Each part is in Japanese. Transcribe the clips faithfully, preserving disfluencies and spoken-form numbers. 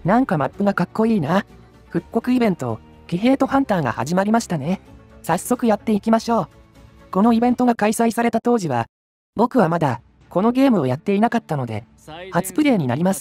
なんかマップがかっこいいな。復刻イベント、騎兵とハンターが始まりましたね。早速やっていきましょう。このイベントが開催された当時は、僕はまだこのゲームをやっていなかったので、初プレイになります。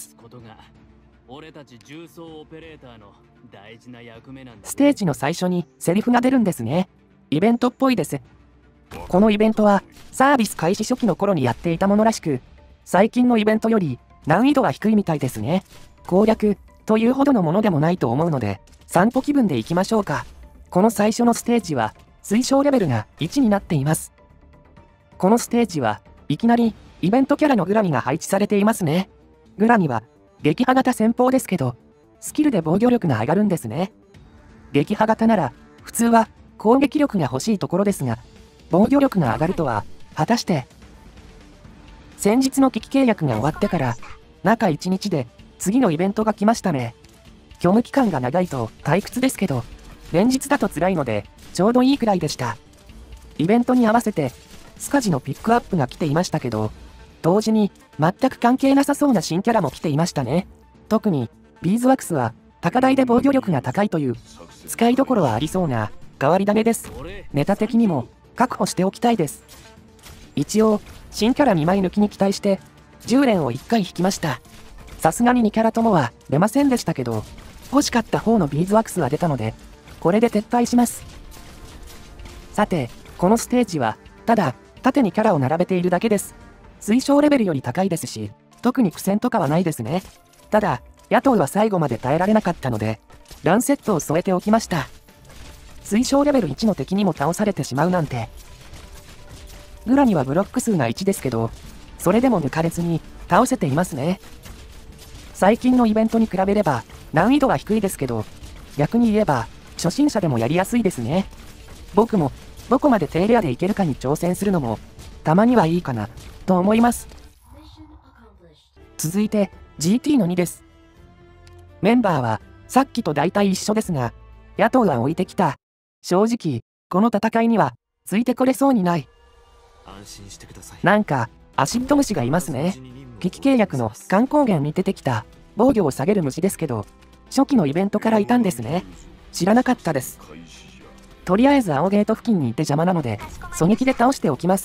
ステージの最初にセリフが出るんですね。イベントっぽいです。このイベントはサービス開始初期の頃にやっていたものらしく、最近のイベントより難易度が低いみたいですね。攻略というほどのものでもないと思うので、散歩気分で行きましょうか。この最初のステージは推奨レベルがいちになっています。このステージはいきなりイベントキャラのグラニが配置されていますね。グラニは撃破型戦法ですけど、スキルで防御力が上がるんですね。撃破型なら普通は攻撃力が欲しいところですが、防御力が上がるとは果たして。先日の危機契約が終わってから中いちにちで次のイベントが来ましたね。虚無期間が長いと退屈ですけど、連日だと辛いのでちょうどいいくらいでした。イベントに合わせてスカジのピックアップが来ていましたけど、同時に全く関係なさそうな新キャラも来ていましたね。特にビーズワックスは高台で防御力が高いという使いどころはありそうな変わり種です。ネタ的にも確保しておきたいです。一応新キャラにまい抜きに期待してじゅう連をいっかい引きました。さすがににキャラともは出ませんでしたけど、欲しかった方のビーズワックスは出たのでこれで撤退します。さてこのステージはただ縦にキャラを並べているだけです。推奨レベルより高いですし、特に苦戦とかはないですね。ただ野党は最後まで耐えられなかったのでランセットを添えておきました。推奨レベルいちの敵にも倒されてしまうなんて。グラにはブロック数がいちですけど、それでも抜かれずに倒せていますね。最近のイベントに比べれば難易度は低いですけど、逆に言えば初心者でもやりやすいですね。僕もどこまで低レアでいけるかに挑戦するのもたまにはいいかなと思います。続いて ジーティー のにです。メンバーはさっきと大体一緒ですが、野党は置いてきた。正直この戦いにはついてこれそうにない。なんかアシッド虫がいますね。危機契約の観光源に出てきた防御を下げる虫ですけど、初期のイベントからいたんですね。知らなかったです。とりあえず青ゲート付近にいて邪魔なので狙撃で倒しておきます。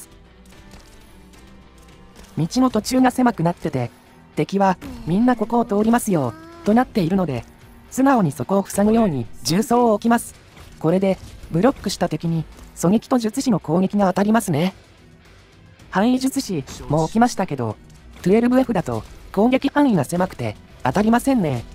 道の途中が狭くなってて、敵はみんなここを通りますよとなっているので、素直にそこを塞ぐように重装を置きます。これでブロックした敵に狙撃と術師の攻撃が当たりますね。範囲術師も置きましたけど、じゅうにエフ だと攻撃範囲が狭くて当たりませんね。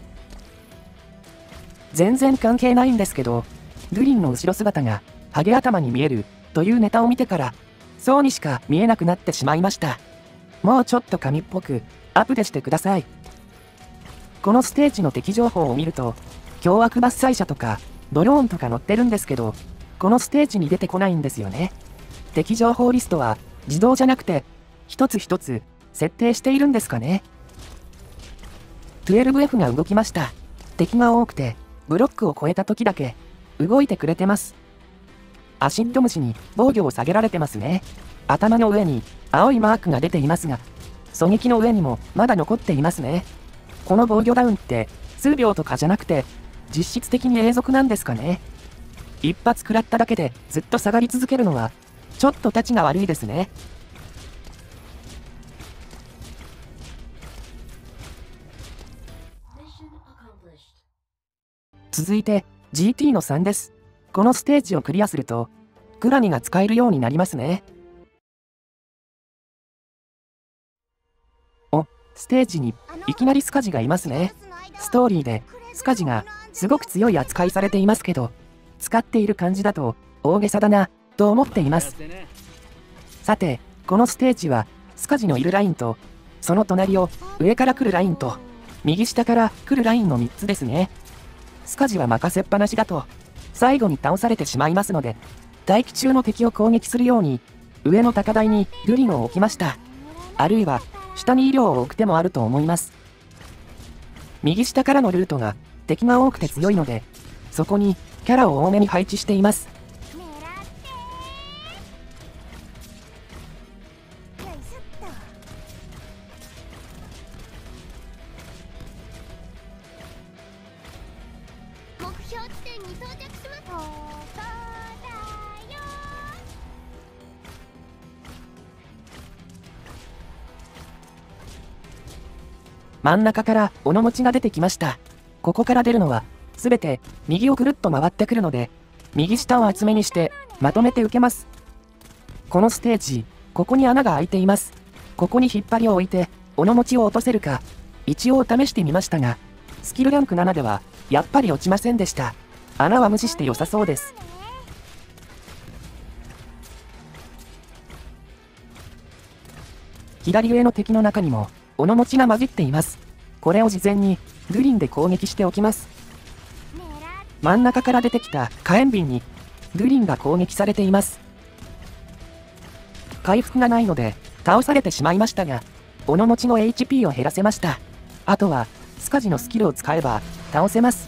全然関係ないんですけど、グリンの後ろ姿がハゲ頭に見えるというネタを見てからそうにしか見えなくなってしまいました。もうちょっと神っぽくアップでしてください。このステージの敵情報を見ると凶悪伐採者とかドローンとか載ってるんですけど、このステージに出てこないんですよね。敵情報リストは自動じゃなくて一つ一つ設定しているんですかね。じゅうにエフ が動きました。敵が多くてブロックを越えた時だけ動いてくれてます。アシッド虫に防御を下げられてますね。頭の上に青いマークが出ていますが、狙撃の上にもまだ残っていますね。この防御ダウンって数秒とかじゃなくて実質的に永続なんですかね。一発食らっただけでずっと下がり続けるのはちょっとたちが悪いですね。続いて ジーティー のさんです。このステージをクリアするとグラニが使えるようになりますね。お、ステージにいきなりスカジがいますね。ストーリーでスカジがすごく強い扱いされていますけど、使っている感じだと大げさだなと思っています。さてこのステージはスカジのいるラインとその隣を上から来るラインと右下から来るラインのみっつですね。スカジは任せっぱなしだと最後に倒されてしまいますので、待機中の敵を攻撃するように上の高台にグリンを置きました。あるいは下に医療を置く手もあると思います。右下からのルートが敵が多くて強いので、そこにキャラを多めに配置しています。 標地点に到着します。ここだよ。 真ん中から尾の持ちが出てきました。ここから出るのは、すべて右をくるっと回ってくるので、右下を厚めにしてまとめて受けます。このステージ、ここに穴が開いています。ここに引っ張りを置いて、尾の持ちを落とせるか、一応試してみましたが、スキルランクななでは、やっぱり落ちませんでした。穴は無視して良さそうです。左上の敵の中にも、尾の持ちが混じっています。これを事前に、グリンで攻撃しておきます。真ん中から出てきた火炎瓶に、グリンが攻撃されています。回復がないので、倒されてしまいましたが、尾の持ちの エイチピー を減らせました。あとは、スカジのスキルを使えば、倒せます。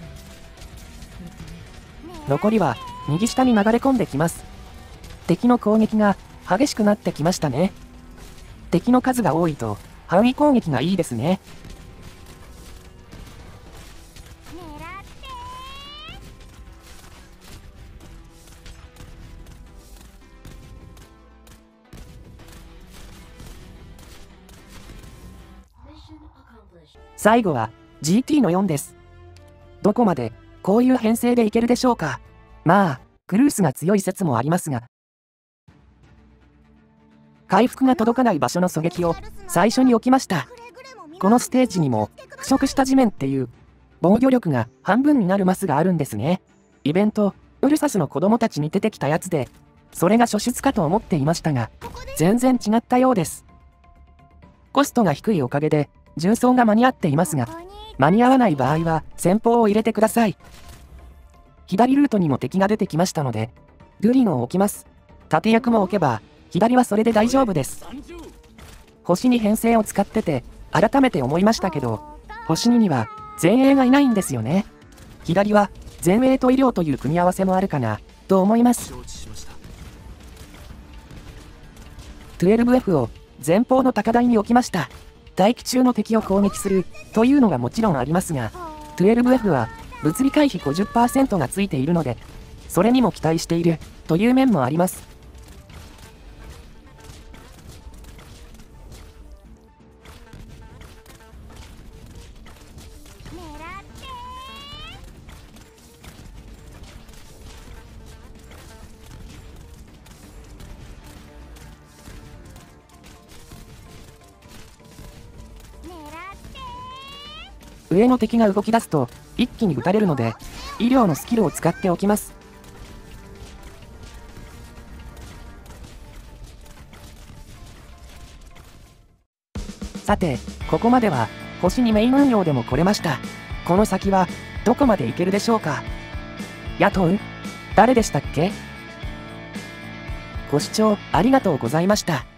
残りは、右下に流れ込んできます。敵の攻撃が、激しくなってきましたね。敵の数が多いと、範囲攻撃がいいですね。最後は ジーティー のよんです。どこまでこういう編成でいけるでしょうか。まあ、クルースが強い説もありますが。回復が届かない場所の狙撃を最初に置きました。このステージにも腐食した地面っていう防御力が半分になるマスがあるんですね。イベント、ウルサスの子供たちに出てきたやつで、それが初出かと思っていましたが、全然違ったようです。コストが低いおかげで、重装が間に合っていますが、間に合わない場合は先方を入れてください。左ルートにも敵が出てきましたので、グリンを置きます。縦役も置けば、左はそれで大丈夫です。星に編成を使ってて、改めて思いましたけど、星にには前衛がいないんですよね。左は前衛と医療という組み合わせもあるかな、と思います。じゅうにエフ を前方の高台に置きました。待機中の敵を攻撃するというのがもちろんありますが、じゅうにエフ は物理回避 ごじゅっパーセント がついているので、それにも期待しているという面もあります。上の敵が動き出すと一気に撃たれるので、医療のスキルを使っておきます。さて、ここまでは星にメイン運用でも来れました。この先はどこまで行けるでしょうか。雇う？誰でしたっけ？ご視聴ありがとうございました。